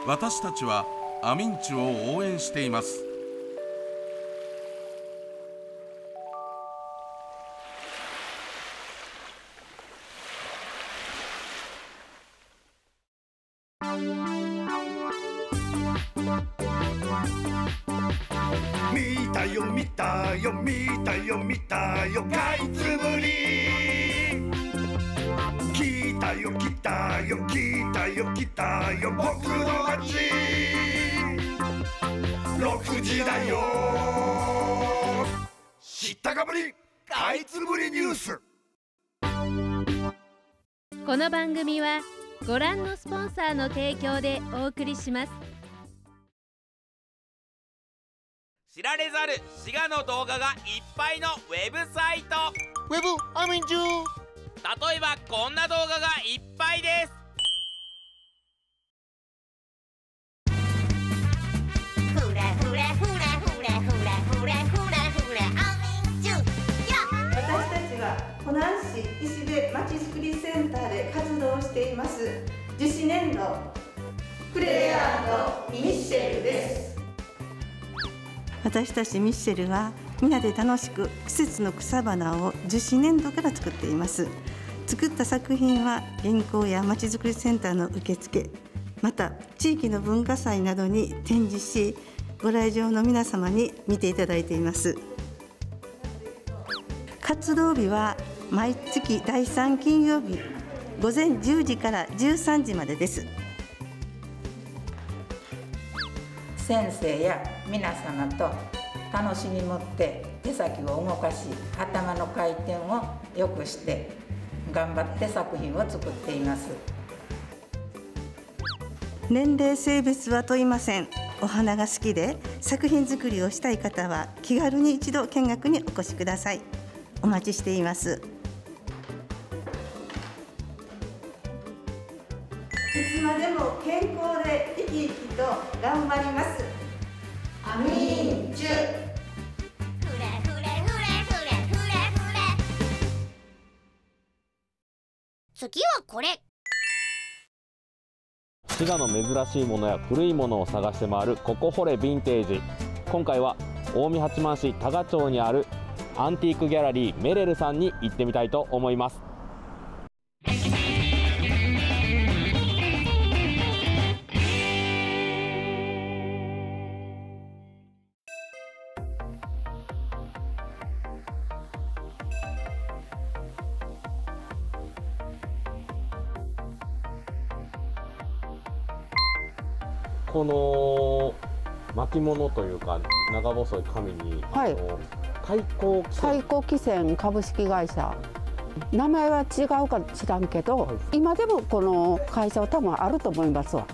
私たちはアミンチュを応援しています。 見たよ見たよ見たよ見たよかいつぶり、来たよ来たよ来たよ来たよ僕の街、6時だよ知ったかぶりかいつぶりニュース。 この番組はご覧のスポンサーの提供でお送りします。 知られざる滋賀の動画がいっぱいのウェブサイト、 ウェブアミンチュ。 例えばこんな動画がいっぱいです。 フラフラフラフラフラフラフラフラアミンチュ。 私たちは湖南市石部まちづくりセンターで活動しています樹脂粘土クレア&ミッシェルです。私たちミッシェルは皆で楽しく季節の草花を樹脂粘土から作っています。作った作品は現行やまちづくりセンターの受付、また地域の文化祭などに展示し、ご来場の皆様に見ていただいています。活動日は毎月第3金曜日午前10時から13時までです。 先生や皆様と楽しみ持って手先を動かし、頭の回転を良くして頑張って作品を作っています。 年齢性別は問いません。お花が好きで作品作りをしたい方は気軽に一度見学にお越しください。お待ちしています。いつまでも健康で生き生きと頑張ります。アミンチュ。 フラフラフラフラフラフラ。次はこれ。 滋賀の珍しいものや古いものを探して回るここ掘れヴィンテージ。今回は近江八幡市多賀町にあるアンティークギャラリーメレルさんに行ってみたいと思います。この巻物というか長細い紙に、 はい、太閤汽船株式会社、名前は違うか知らんけど、はい、今でもこの会社は多分あると思いますわ。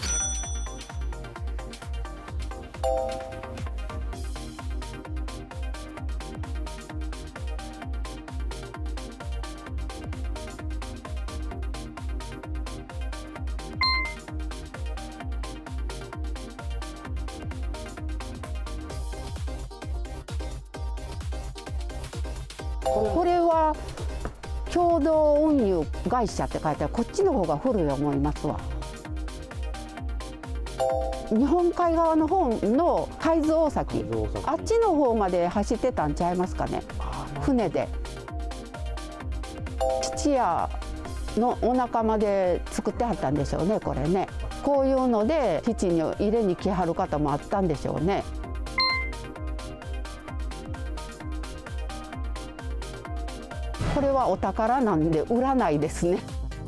これは共同運輸会社って書いてある。こっちの方が古い思いますわ。日本海側の方の海津大崎、あっちの方まで走ってたんちゃいますかね、船で。父やのお仲間で作ってはったんでしょうね、これね。こういうので父に入れに来はる方もあったんでしょうね。これはお宝なんで売らないですね。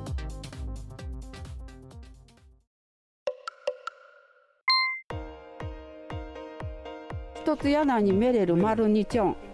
一つ柳にメレル丸2チョン。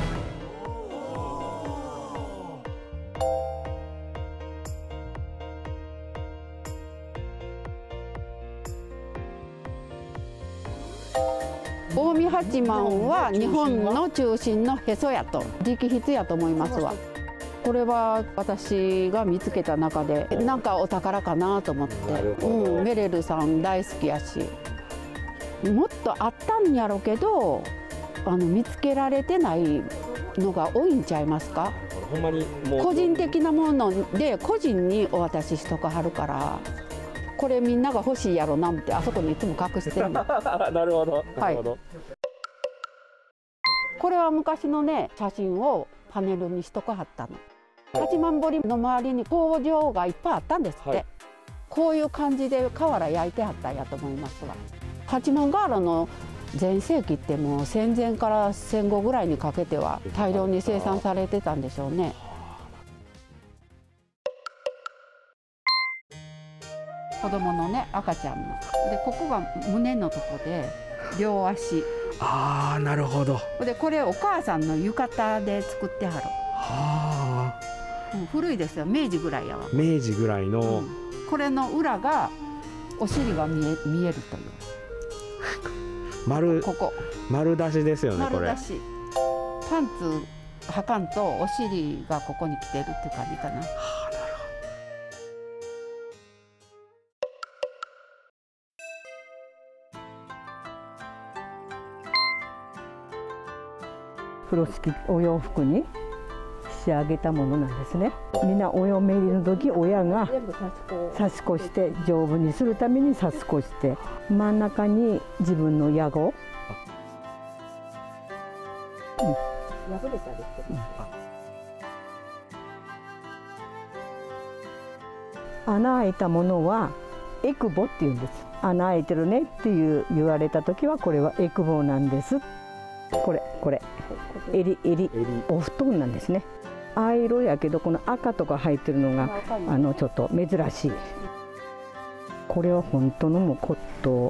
近江八幡は日本の中心のへそやと直筆やと思いますわ。これは私が見つけた中でなんかお宝かなと思って、メレルさん大好きやし、もっとあったんやろうけど見つけられてないのが多いんちゃいますか。 ほんまにもう個人的なもので個人にお渡ししとかはるから。 これみんなが欲しいやろなってあそこにいつも隠してるの。 なるほど、なるほど。 はい、これは昔のね写真をパネルにしとかはったの。八幡堀の周りに工場がいっぱいあったんですって、はい、こういう感じで瓦焼いてはったんやと思いますわ。八幡瓦の全盛期ってもう戦前から戦後ぐらいにかけては大量に生産されてたんでしょうね。子供のね赤ちゃんのでここが胸のとこで両足。 ああ、なるほど。 でこれお母さんの浴衣で作ってはる。はあ。古いですよ、明治ぐらいやわ。 明治ぐらいの、 これの裏がお尻が見えるという。ここ丸出しですよね、これ。 丸出し。パンツ履かんとお尻がここに来てるって感じかな。はあ、なるほど。 風呂敷お洋服に仕上げたものなんですね。みんなお嫁入りの時親が差し越して丈夫にするために差し越して真ん中に自分の屋号、破れたりして穴開いたものはエクボって言うんです。穴開いてるねって言われた時はこれはエクボなんです。これ襟お布団なんですね。藍色やけどこの赤とか入ってるのがちょっと珍しい。これは本当のもう骨董。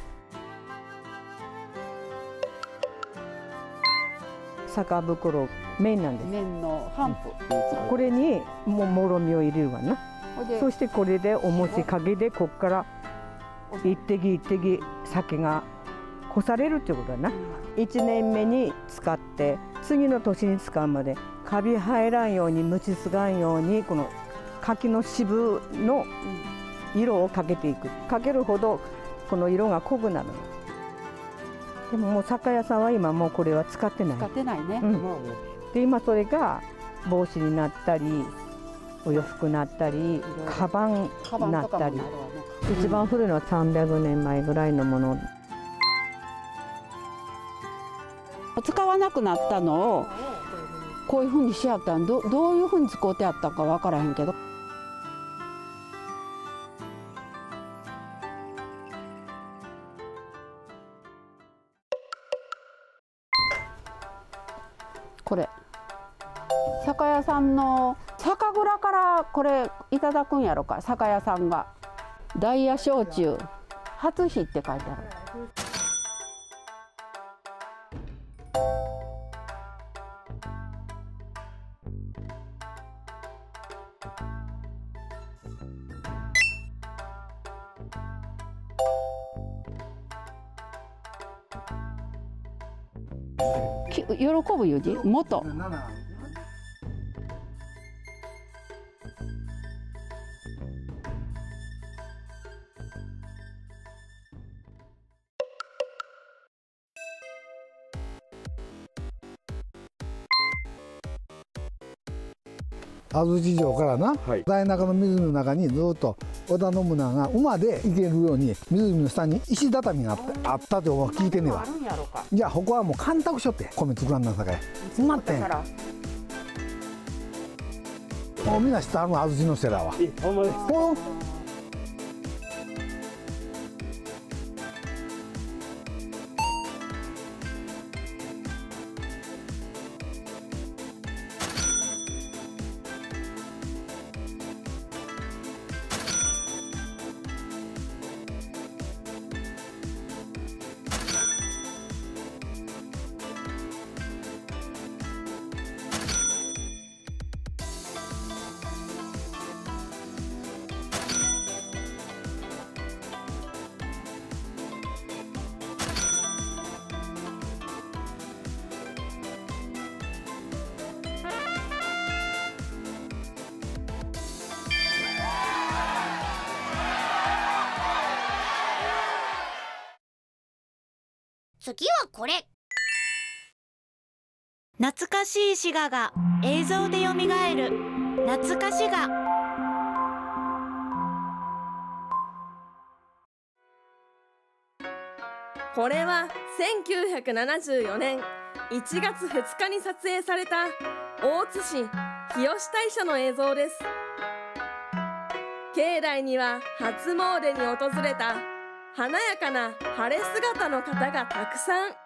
酒袋綿なんです。 綿の帆布。 これにもろみを入れるわな。そしてこれでおもしかけでこっから一滴一滴酒がこされるっていうことだな。1年目に使って次の年に使うまでカビ入らんように虫つがんようにこの柿の渋の色をかけていく。かけるほどこの色が濃くなるの。でももう酒屋さんは今もうこれは使ってない。 使ってないね。 で今それが帽子になったりお洋服になったりカバンになったり、一番古いのは300年前ぐらいのもの。 使わなくなったのをこういうふうにしやったんどういうふうに使うてあったか分からへんけど、これ酒屋さんの酒蔵からこれいただくんやろか。酒屋さんが大谷焼酎初日って書いてある。喜ぶいう字元。 安土城からな、大中の湖の中にずっと織田信長が馬で行けるように湖の下に石畳があったって聞いてんねわ。じゃあここはもう干拓しよって米作らんなさかい詰まってん。もうみんな知ってはるの安土のセラは。 ほんまです。 次はこれ。懐かしい滋賀が映像でよみがえる懐かしが。 これは1974年1月2日に撮影された大津市日吉大社の映像です。境内には初詣に訪れた華やかな晴れ姿の方がたくさん。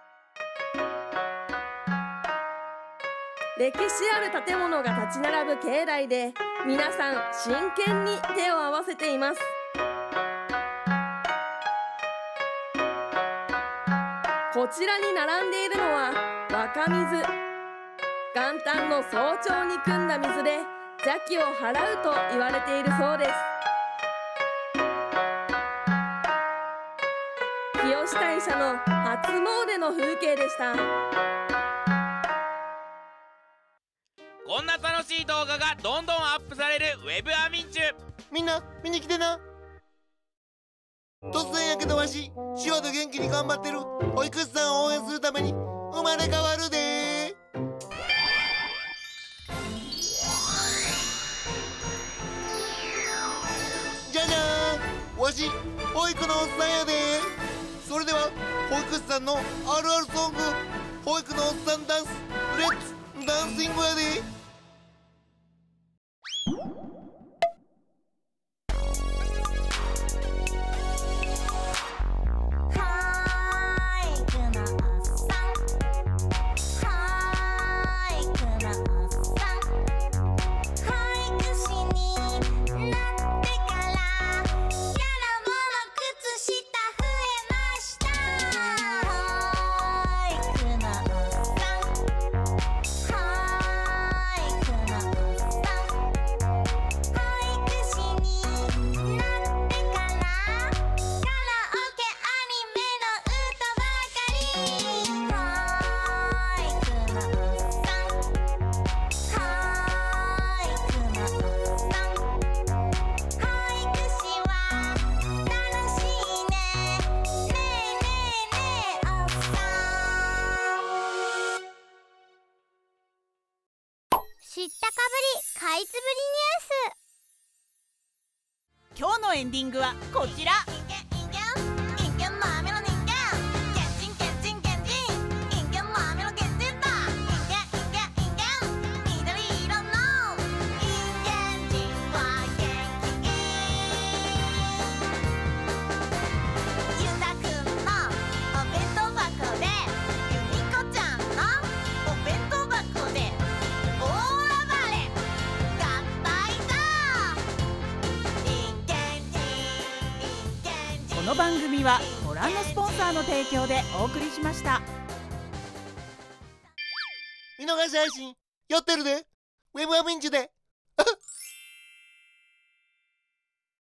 歴史ある建物が立ち並ぶ境内で皆さん真剣に手を合わせています。こちらに並んでいるのは若水。元旦の早朝に汲んだ水で邪気を払うと言われているそうです。日吉大社の初詣の風景でした。 こんな楽しい動画がどんどんアップされるウェブアミンチュ。 みんな見に来てな。突然やけどわし手話で元気に頑張ってる保育士さんを応援するために生まれ変わるで。じゃじゃーん、わし保育のおっさんやで。それでは保育士さんのあるあるソング、保育のおっさんダンスレッツダンシングやで。 知ったかぶりかいつぶりニュース。 今日のエンディングはこちら。この番組はご覧のスポンサーの提供でお送りしました。 見逃し配信やってるで。ウェブアミンチュで。